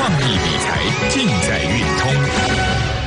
创意理财尽在运通。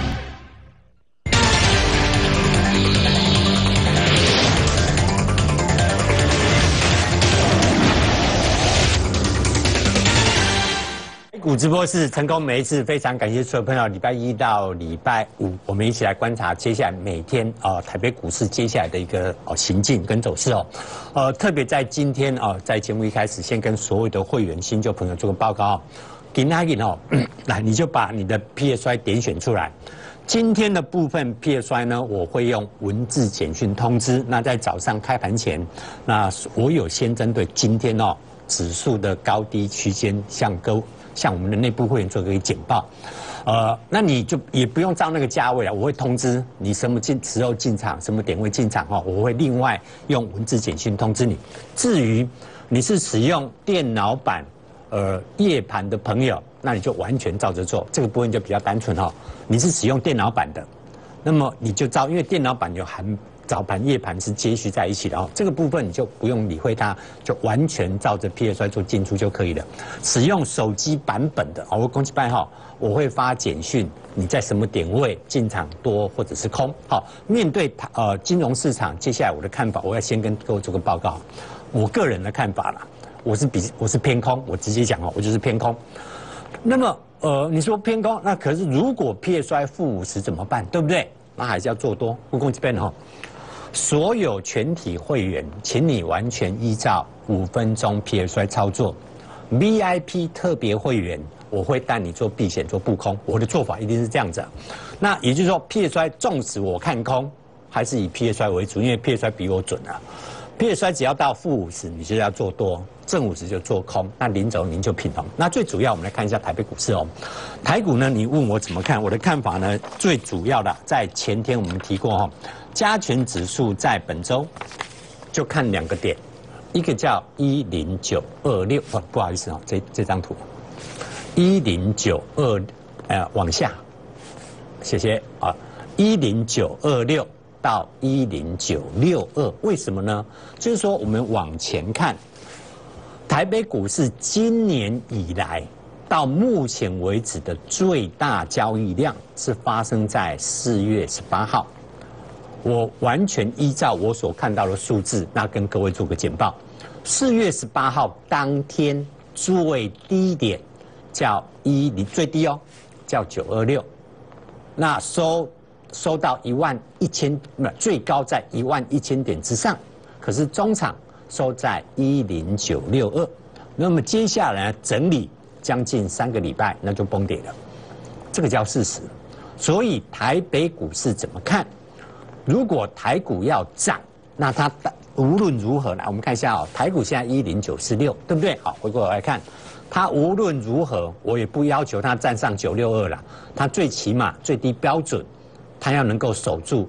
股直播室成功每一次，非常感谢所有朋友。礼拜一到礼拜五，我们一起来观察接下来每天台北股市接下来的一个行进跟走势哦。特别在今天在节目一开始，先跟所有的会员新旧朋友做个报告哦。今天来你就把你的 PSY 点选出来。今天的部分 PSY 呢，我会用文字简讯通知。那在早上开盘前，那我有先针对今天指数的高低区间向我们的内部会员做一个简报，那你就也不用照那个价位了，我会通知你什么时候进场，什么点位进场我会另外用文字简讯通知你。至于你是使用电脑版夜盘的朋友，那你就完全照着做，这个部分就比较单纯你是使用电脑版的，那么你就照，因为电脑版有含早盘、夜盘是接续在一起的这个部分你就不用理会它，就完全照着 PSY 做进出就可以了。使用手机版本的我恭喜拜我会发简讯，你在什么点位进场多或者是空。面对金融市场，接下来我的看法，我要先跟各位做个报告。我个人的看法啦，我是偏空，我直接讲我就是偏空。那么你说偏空，那可是如果 PSY 负50怎么办？对不对？那还是要做多。不恭喜拜所有全体会员，请你完全依照5分钟 PSY 操作。VIP 特别会员，我会带你做避险、做布空。我的做法一定是这样子。那也就是说 ，PSY 纵使我看空，还是以 PSY 为主，因为 PSY 比我准PSY 只要到负50，你就要做多，正50就做空。那零轴您就平衡。那最主要，我们来看一下台北股市台股呢，你问我怎么看？我的看法呢，最主要的在前天我们提过加权指数在本周就看2个点，一个叫10926，不好意思这张图10926，往下，谢谢10926到10962，为什么呢？就是说我们往前看，台北股市今年以来到目前为止的最大交易量是发生在4月18号。我完全依照我所看到的数字，那跟各位做个简报。4月18号当天最低点叫最低叫926，那收到11000，最高在11000点之上，可是中场收在10962，那么接下来整理将近3个礼拜，那就崩跌了，这个叫事实。所以台北股市怎么看？如果台股要涨，那它无论如何来，我们看一下台股现在10946，对不对？好，回过来看，它无论如何，我也不要求它站上962了，它最起码最低标准，它要能够守住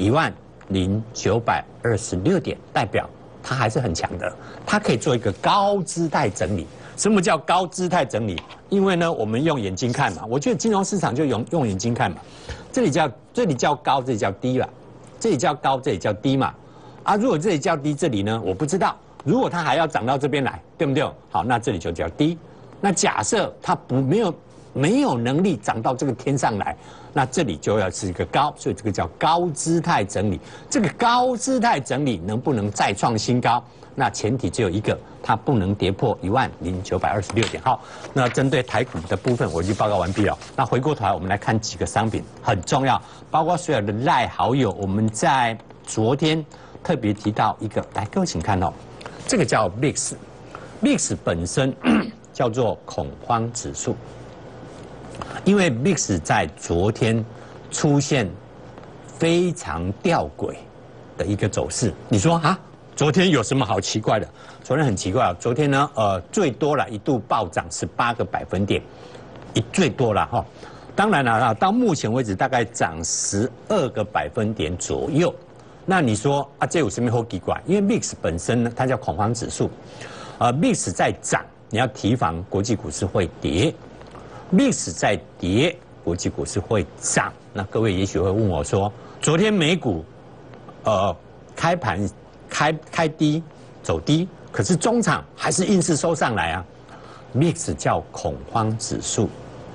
10926点，代表它还是很强的，它可以做一个高姿态整理。什么叫高姿态整理？因为呢，我们用眼睛看嘛，我觉得金融市场就用眼睛看嘛，这里叫高，这里叫低了。这里叫高，这里叫低嘛，如果这里叫低，这里呢我不知道。如果它还要涨到这边来，对不对？好，那这里就叫低。那假设它没有能力涨到这个天上来，那这里就要是一个高，所以这个叫高姿态整理。这个高姿态整理能不能再创新高？那前提只有一个，它不能跌破10926点。好，那针对台股的部分我已经报告完毕了。那回过头来，我们来看几个商品很重要，包括所有的赖好友，我们在昨天特别提到一个，来各位请看这个叫 VIX 本身叫做恐慌指数，因为 VIX 在昨天出现非常吊诡的一个走势。你说昨天有什么好奇怪的？昨天很奇怪昨天呢，最多了一度暴涨18个百分点，最多了当然了到目前为止大概涨12个百分点左右。那你说这有什么好奇怪？因为 VIX 本身呢，它叫恐慌指数，VIX 在涨，你要提防国际股市会跌；VIX 在跌，国际股市会涨。那各位也许会问我说，昨天美股开盘开低走低，可是中场还是硬是收上来VIX 叫恐慌指数，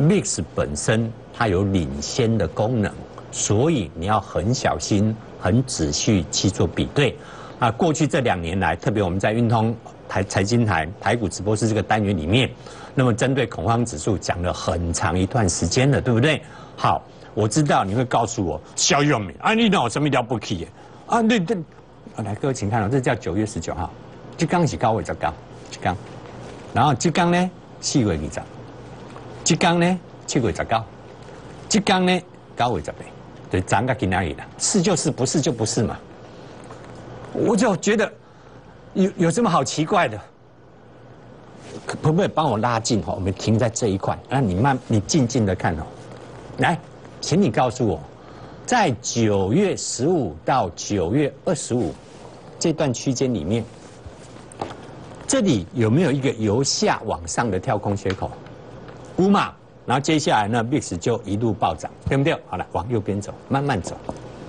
，VIX 本身它有领先的功能，所以你要很小心、很仔细去做比对。啊，过去这2年来，特别我们在运通财经台台股直播室这个单元里面，那么针对恐慌指数讲了很长一段时间了，对不对？好，我知道你会告诉我，肖永明，啊，你哪有什么了不起？啊，对，来各位请看哦，这叫9月19号，这刚是高位才高，这刚，然后这刚呢4月20，这刚呢7月19，这刚呢9月18，对，涨个去哪里了？是就是，不是就不是嘛。我就觉得有什么好奇怪的？可不可以帮我拉近哦？我们停在这一块，那你静静的看哦。来，请你告诉我，在9月15到9月25这段区间里面，这里有没有一个由下往上的跳空缺口？有嘛？然后接下来呢 ，VIX 就一路暴涨，对不对？好了，往右边走，慢慢走。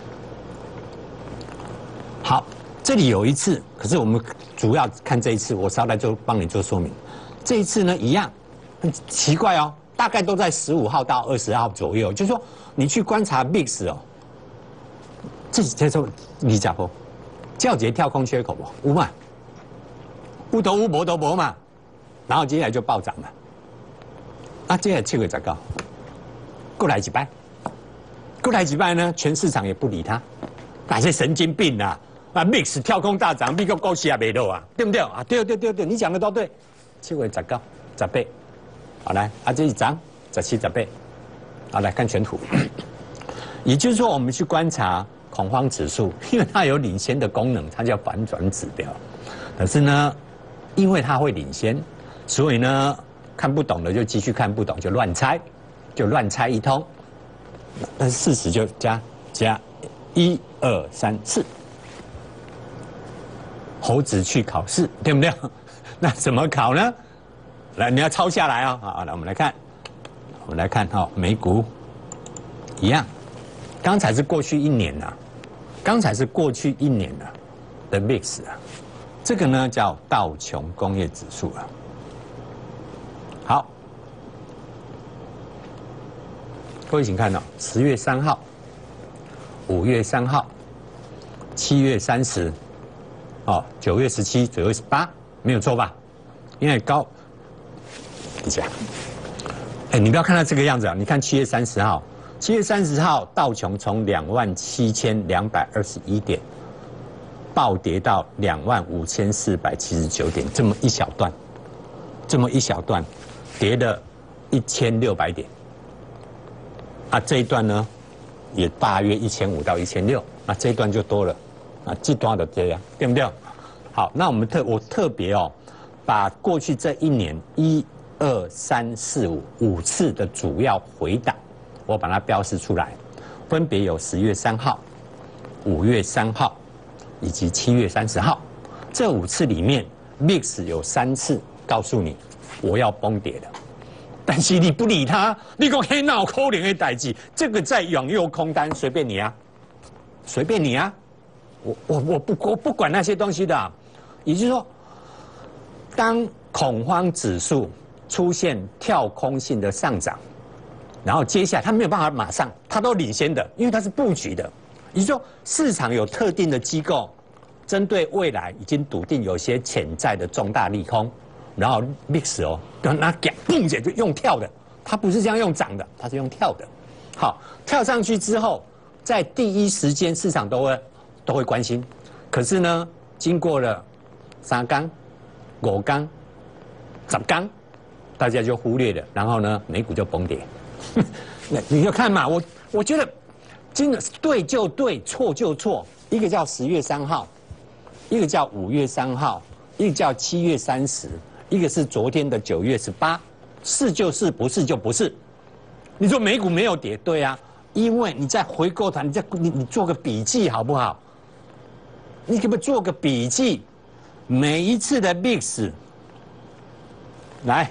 好。这里有一次，可是我们主要看这一次，我稍待就帮你做说明。这一次呢，一样，很奇怪哦，大概都在15号到20号左右。就是说，你去观察 VIX 哦，这叫做你讲不？叫节跳空缺口不？有嘛？有都有，无都无嘛。然后接下来就暴涨了。啊，接下来7月19，过来几拜，过来几拜呢？全市场也不理他，哪些神经病啊！啊 ，VIX 跳空大涨，美国股市也没落啊，对不对啊？对，你讲的都对。7月19、18，好来，啊，这一涨17、18，好来看全图。也就是说，我们去观察恐慌指数，因为它有领先的功能，它叫反转指标。可是呢，因为它会领先，所以呢，看不懂的就继续看不懂，就乱猜，一通。但是事实就加1、2、3、4。猴子去考试，对不对？那怎么考呢？来，你要抄下来啊！好，来我们来看哈，美股一样，刚才是过去1年的VIX 啊，这个呢叫道琼工业指数啊。好，各位请看到10月3号、5月3号、7月30。哦，9月17、9月18，没有错吧？因为高，等一下，你不要看它这个样子啊！你看7月30号，7月30号道琼從27221点暴跌到25479点，这么一小段，跌了1600点。啊，这一段呢，也大约1500到1600，那这一段就多了。啊，这段的这样，对不对？好，那我特别哦，把过去这1年1、2、3、4、5次的主要回档，我把它标示出来，分别有10月3号、5月3号以及7月30号。这5次里面 ，VIX 有3次告诉你我要崩跌的，但是你不理他，你讲黑脑可怜的代志，这个在往右空单，随便你啊，随便你啊。我不管那些东西的、啊，也就是说，当恐慌指数出现跳空性的上涨，然后接下来它没有办法马上，它都领先的，因为它是布局的。也就是说，市场有特定的机构，针对未来已经笃定有些潜在的重大利空，然后 VIX 哦，那嘣姐就用跳的，它不是这样用涨的，它是用跳的。好，跳上去之后，在第一时间市场都会关心，可是呢，经过了3缸、5缸、10缸，大家就忽略了，然后呢，美股就崩跌。那你就看嘛，我觉得，真的对就对，错就错。一个叫10月3号，一个叫5月3号，一个叫7月30，一个是昨天的9月18，是就是，不是就不是。你说美股没有跌，对啊，因为你再回过头，你做个笔记好不好？你可不可以做个笔记？每一次的 VIX， 来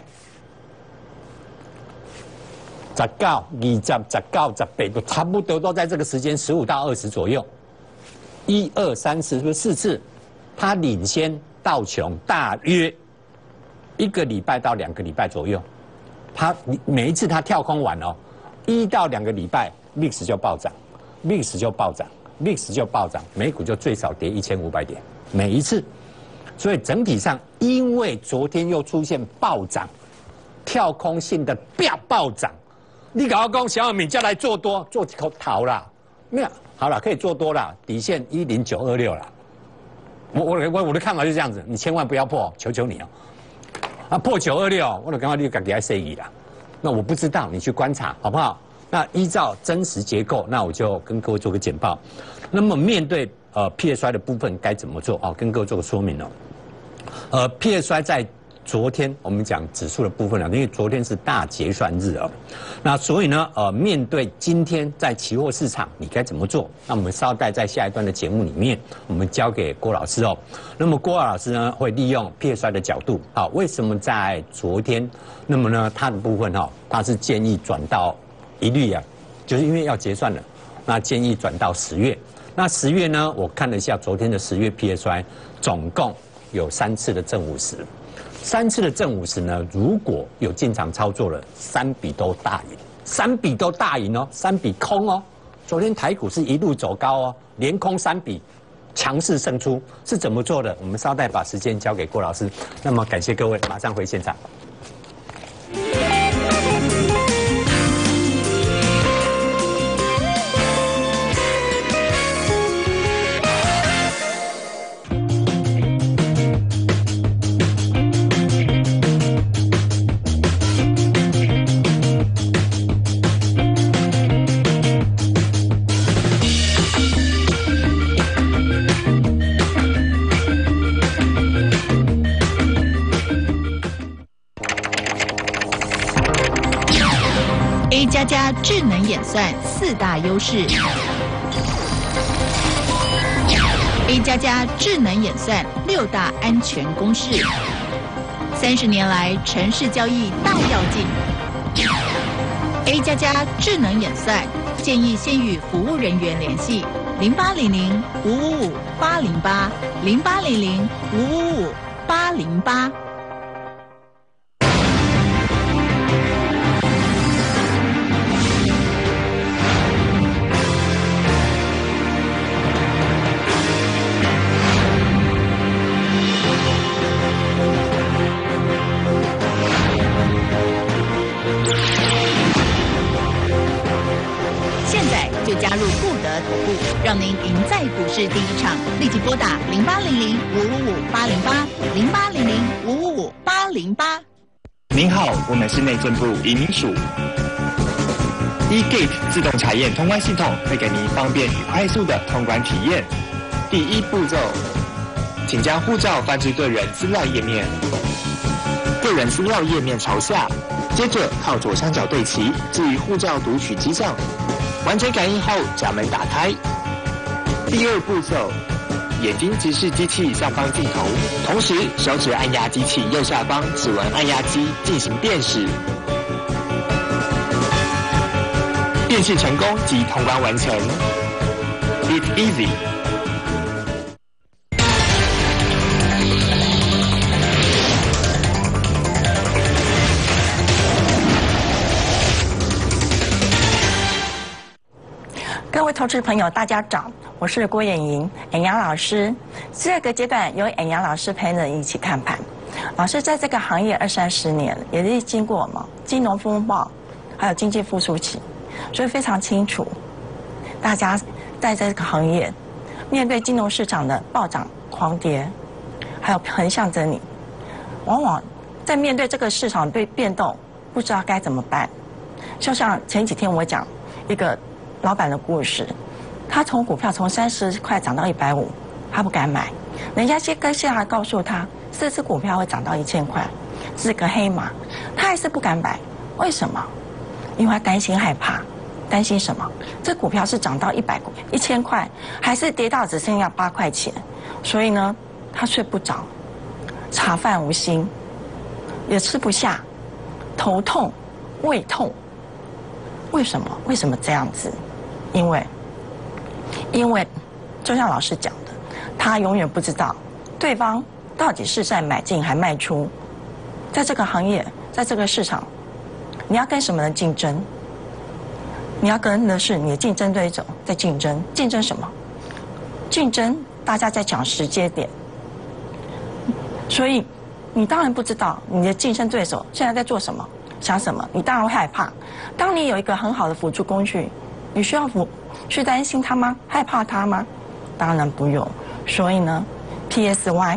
，19、20、19、18，都差不多都在这个时间，15到20左右。1、2、3、4，是不是4次？它领先道琼大约1个礼拜到2个礼拜左右。 每一次它跳空完哦，1到2个礼拜 ，VIX 就暴涨，VIX 就暴涨，VIX 就暴涨，美股就最少跌1500点，每一次。所以整体上，因为昨天又出现暴涨，跳空性的暴涨，你搞讲小米叫来做多，做几口逃啦，没有好了，可以做多了，底线10926了。我的看法就是这样子，你千万不要破，求求你哦。啊，破926，我就刚刚你赶紧来设疑啦。那我不知道，你去观察好不好？那依照真实结构，那我就跟各位做个简报。那么面对PSY 的部分该怎么做啊？跟各位做个说明哦。PSY 在昨天我们讲指数的部分了，因为昨天是大结算日哦，那所以呢，面对今天在期货市场，你该怎么做？那我们稍待在下一段的节目里面，我们交给郭老师哦。那么郭老师呢，会利用 PSY 的角度，啊，为什么在昨天，那么呢，他的部分哈，他是建议转到一律啊，就是因为要结算了，那建议转到10月。那10月呢，我看了一下昨天的10月 PSY， 总共有3次的正50，3次的正50呢，如果有进场操作了，3笔都大赢，3笔都大赢哦，3笔空哦。昨天台股是一路走高哦，连空3笔，强势胜出，是怎么做的？我们稍待把时间交给郭老师。那么感谢各位，马上回现场。 加智能演算4大优势 ，A 加智能演算6大安全公式，30年来程式交易大跃进。A 加智能演算建议先与服务人员联系0800-555-808，0800-555-808。加入固德投顾，让您赢在股市第一场。立即拨打0800-555-808，0800-555-808。 您好，我们是内政部移民署。eGate 自动查验通关系统会给您方便与快速的通关体验。第一步骤，请将护照翻至个人资料页面，个人资料页面朝下，接着靠左上角对齐，置于护照读取机上。完成感应后，闸门打开。第二步骤，眼睛直视机器上方镜头，同时手指按压机器右下方指纹按压机进行辨识。辨识成功即通关完成。It's easy。 各位投资朋友，大家早，我是郭衍莹，衍阳老师。这个阶段由衍阳老师陪着一起看盘。老师在这个行业20-30年，也是经过金融风暴，还有经济复苏期，所以非常清楚，大家在这个行业面对金融市场的暴涨狂跌，还有横向整理，往往在面对这个市场对变动，不知道该怎么办。就像前几天我讲一个老板的故事，他从股票从30块涨到150，他不敢买，人家下来告诉他这只股票会涨到1000块，是个黑马，他还是不敢买，为什么？因为他担心害怕，担心什么？这股票是涨到1000块，还是跌到只剩下8块钱？所以呢，他睡不着，茶饭无心，也吃不下，头痛、胃痛。为什么？为什么这样子？因为就像老师讲的，他永远不知道对方到底是在买进还卖出。在这个行业，在这个市场， 你要跟什么人竞争？你要跟的是你的竞争对手在竞争，竞争什么？竞争大家在抢时间点，所以你当然不知道你的竞争对手现在在做什么，想什么，你当然会害怕。当你有一个很好的辅助工具，你需要去担心它吗？害怕它吗？当然不用。所以呢 ，PSY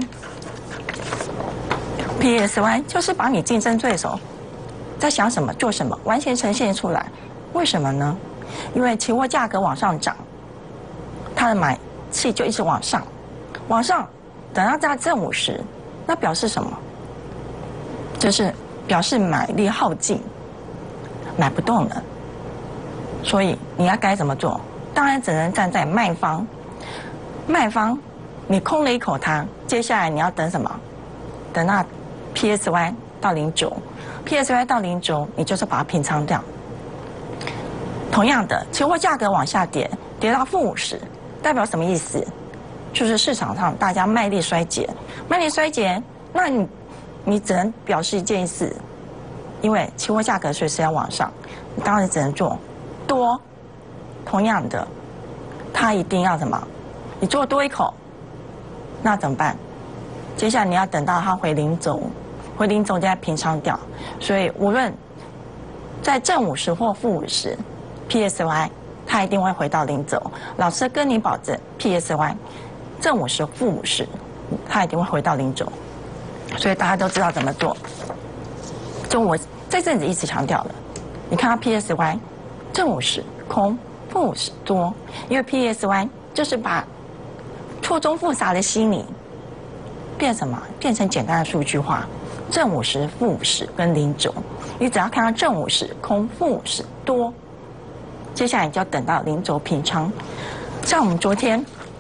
就是把你竞争对手在想什么、做什么，完全呈现出来。为什么呢？因为期货价格往上涨，它的买气就一直往上，等到在正50，那表示什么？就是表示买力耗尽，买不动了。所以你要该怎么做？当然只能站在卖方。卖方，你空了一口汤，接下来你要等什么？等那 PSY 到0.9，PSY 到0.9，你就是把它平仓掉。同样的，期货价格往下跌，跌到-50，代表什么意思？就是市场上大家卖力衰竭，那你只能表示一件事，因为期货价格随时要往上，你当然只能做多。同样的，它一定要什么？你做多一口，那怎么办？接下来你要等到它回0.9再平仓掉。所以无论在正50或负50，PSY 它一定会回到0.9。老师跟你保证 ，PSY 正50、负50，它一定会回到0.9。所以大家都知道怎么做。就我这阵子一直强调的，你看到 PSY 正50空，负50多，因为 PSY 就是把错综复杂的心理变什么？变成简单的数据化。正50、负50跟0.9，你只要看到正50空、负50多，接下来你就要等到0.9平仓。像我们昨天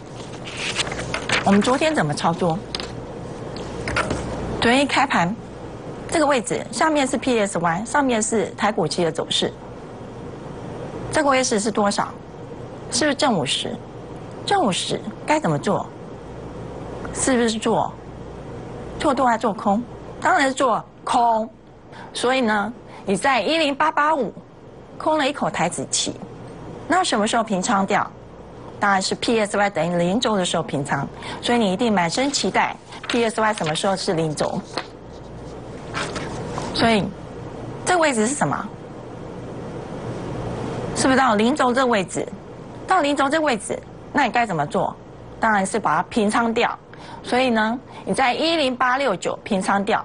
怎么操作？昨天一开盘，这个位置下面是 PSY， 上面是台股期的走势。这个位置是多少？是不是正50？正50该怎么做？是不是做多还做空？当然是做空。所以呢，你在10885空了一口台指期，那什么时候平仓掉？当然是 PSY 等于0.9的时候平仓。所以你一定满身期待 PSY 什么时候是0.9。所以这个位置是什么？是不是到0.9这个位置？到0.9这个位置，那你该怎么做？当然是把它平仓掉。所以呢，你在10869平仓掉，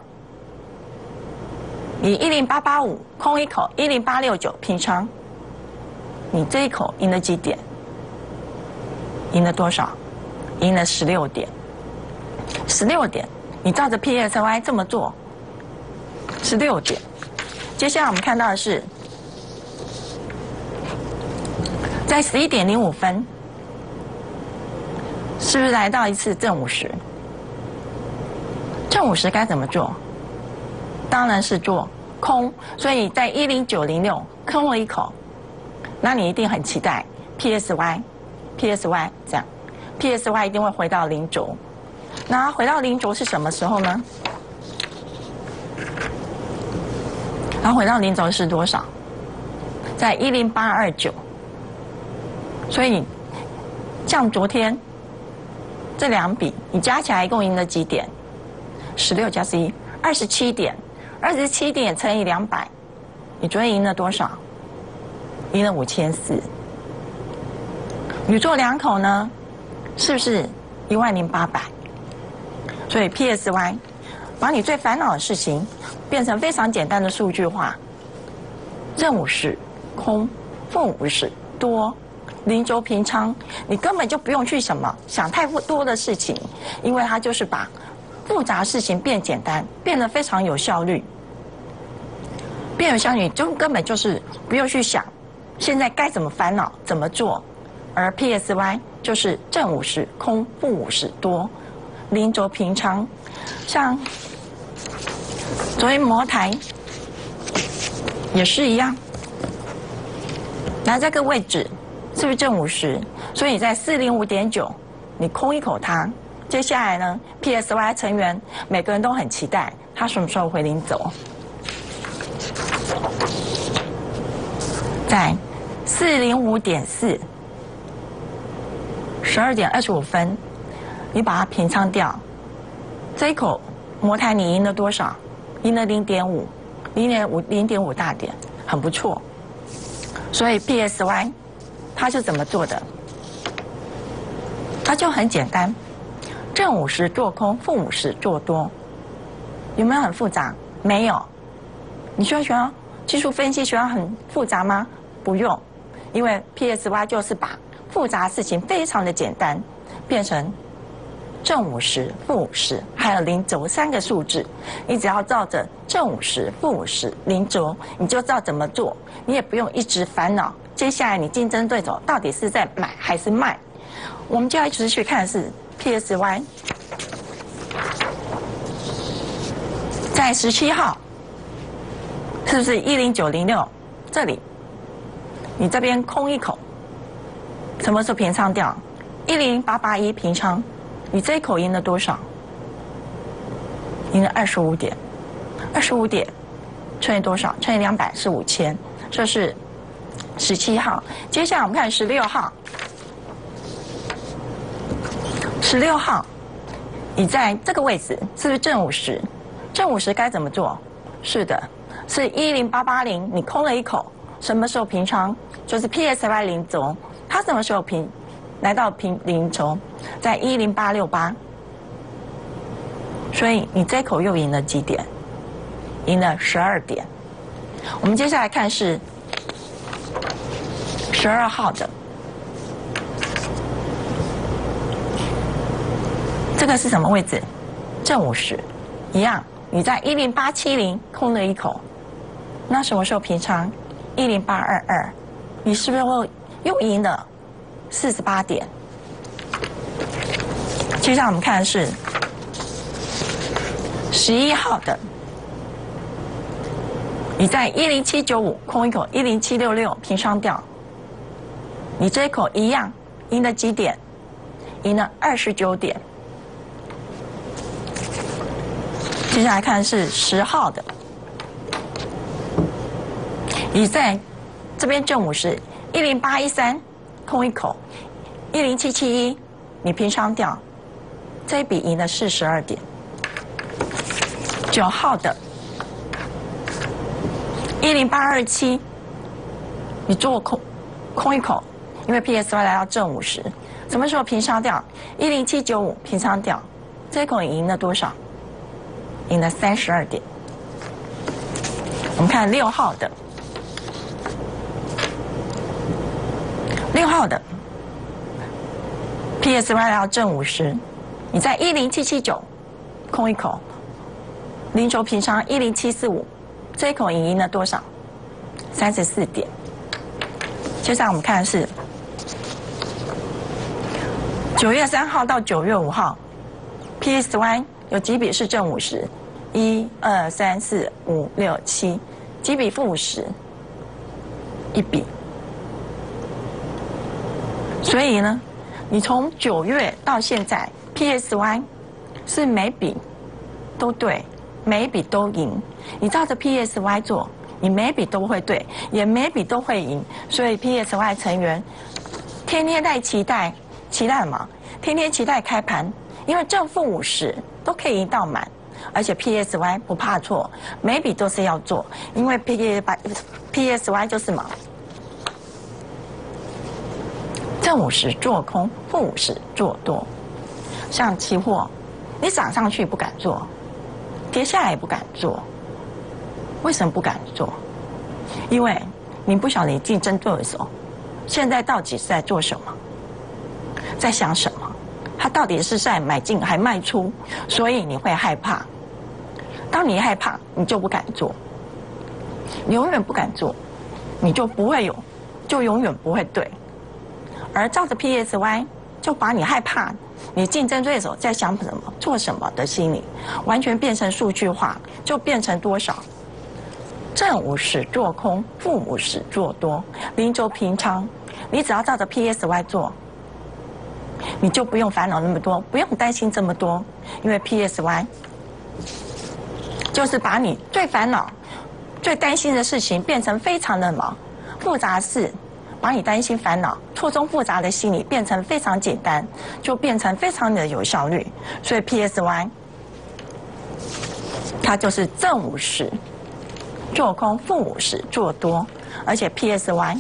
你10885空一口，10869平仓，你这一口赢了几点？赢了多少？赢了16点。16点，你照着 PSY 这么做，16点。接下来我们看到的是，在11点05分，是不是来到一次正50？正50该怎么做？当然是做空。所以在10906空了一口，那你一定很期待 PSY 这样 ，PSY 一定会回到0.9。那回到0.9是什么时候呢？然后回到0.9是多少？在10829。所以像昨天这两笔，你加起来一共赢了几点？16加11 ，27点，27点乘以200，你昨天赢了多少？赢了5400。你做2口呢，是不是10800？所以 PSY 把你最烦恼的事情变成非常简单的数据化，正50空，负50多，0.9平仓，你根本就不用去想太多的事情，因为它就是把复杂事情变简单，变得非常有效率。变有效率，就根本就是不用去想现在该怎么烦恼怎么做，而 PSY 就是正50空，负50多，0.9平仓。像昨天摩台也是一样，来这个位置是不是正50？所以你在405.9，你空一口它。接下来呢 ，PSY 成员每个人都很期待它什么时候会0.9。 在405.4，12点25分，你把它平仓掉，这一口摩台你赢了多少？赢了0.5大点，很不错。所以 PSY 它是怎么做的？它就很简单，正50做空，负50做多，有没有很复杂？没有。你需要技术分析需要很复杂吗？不用，因为 PSY 就是把复杂的事情非常的简单，变成正50、负50，还有零轴3个数字，你只要照着正50、负50、零轴，你就知道怎么做，你也不用一直烦恼。接下来你竞争对手到底是在买还是卖？我们就要一直去看的是 PSY， 在17号，是不是10906？这里，你这边空一口，什么时候平仓掉？10881平仓。你这一口赢了多少？赢了25点，25点乘以多少？乘以200是5000，这是17号。接下来我们看16号，16号，你在这个位置是不是正50？正50该怎么做？是的，是10880，你空了一口，什么时候平仓？就是 PSY 零轴，它什么时候来到零轴？在10868，所以你这口又赢了几点？赢了12点。我们接下来看是12号的，这个是什么位置？正50，一样，你在10870空了一口，那什么时候平仓？10822，你是不是又赢了48点？接下来我们看的是11号的，你在10795空一口，10766平仓掉，你这一口一样赢了几点？赢了29点。接下来看的是10号的，你在这边正50 10813空一口，10771你平仓掉。这一笔赢了42点。9号的10827，你做空一口，因为 PSY 来到正50，什么时候平仓掉？10795平仓掉，这一口赢了多少？赢了32点。我们看6号的，6号的 PSY 来到正50。你在10779空一口，零轴平仓10745，这一口赢了多少？34点。接下来我们看的是9月3号到9月5号 ，PSY 有几笔是正50？1、2、3、4、5、6、7，几笔负50？一笔。所以呢，你从9月到现在。PSY 是每笔都对，每一笔都赢。你照着 PSY 做，你每笔都会对，也每笔都会赢。所以 PSY 成员天天在期待什么？天天期待开盘，因为正负50都可以赢到满，而且 PSY 不怕错，每笔都是要做，因为 PSY 就是什么？正50做空，负50做多。像期货，你涨上去不敢做，跌下来也不敢做。为什么不敢做？因为你不晓得你竞争对手现在到底是在做什么，在想什么，他到底是在买进还卖出，所以你会害怕。当你害怕，你就不敢做，你永远不敢做，你就不会有，就永远不会对。而照着 PSY 就把你害怕。你竞争对手在想什么、做什么的心理，完全变成数据化，就变成多少？正50做空，负50做多，零轴平仓。你只要照着 PSY 做，你就不用烦恼那么多，不用担心这么多，因为 PSY 就是把你最烦恼、 最担心的事情变成非常的忙，复杂事把你担心烦恼错综复杂的心理变成非常简单，就变成非常的有效率。所以 PSY 它就是正50做空，负50做多，而且 PSY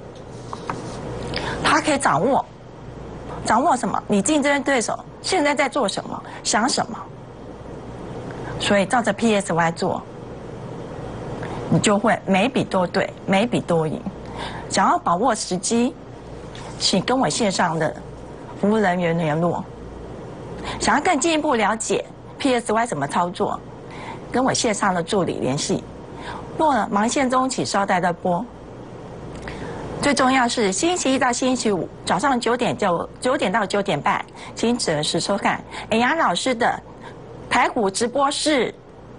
它可以掌握什么？你竞争对手现在在做什么，想什么，所以照着 PSY 做，你就会每笔都对，每笔都赢。想要把握时机，请跟我线上的服务人员联络。想要更进一步了解 PSY 怎么操作，跟我线上的助理联系。若忙线中，请稍待的拨。最重要是星期一到星期五早上9点到9点半，请准时收看恩雅老师的台股直播室。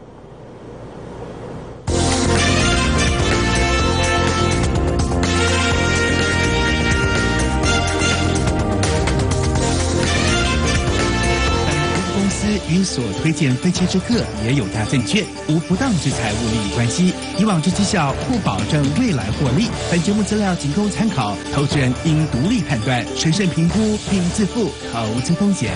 与所推荐分期之客也有大证券无不当之财务利益关系，以往之绩效不保证未来获利。本节目资料仅供参考，投资人应独立判断、审慎评估并自负投资风险。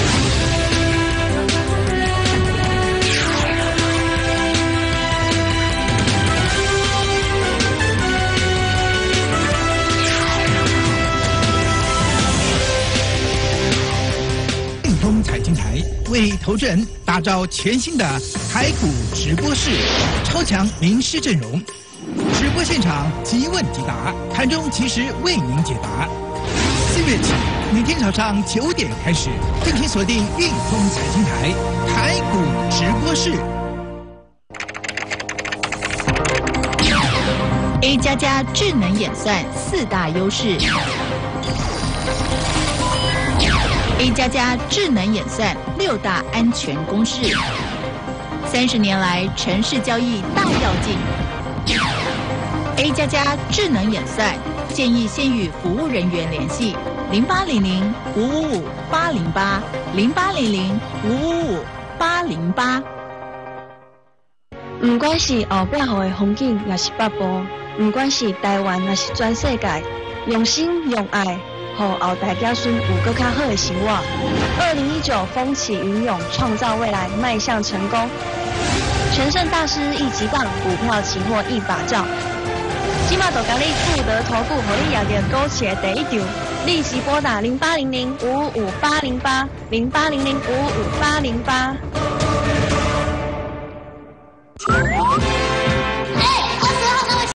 财经台为投资人打造全新的台股直播室，超强名师阵容，直播现场即问即答，盘中及时为您解答。4月起，每天早上9点开始，敬请锁定运通财经台台股直播室。 A++ 智能演算4大优势。A++ 智能演算6大安全公式，30年来程式交易大跃进。A++ 智能演算建议先与服务人员联系0800-555-808，0800-555-808。 不管是后壁后的风景，也是北部；不管是台湾，也是全世界，用心用爱。后后代子孙有更较好的生活。2019风起云涌，创造未来，迈向成功。全胜大师一级棒，股票期货一把照。今嘛就甲你富德投顾，互你赢到股市的第一场。立即拨打0800-555-808，0800-555-808。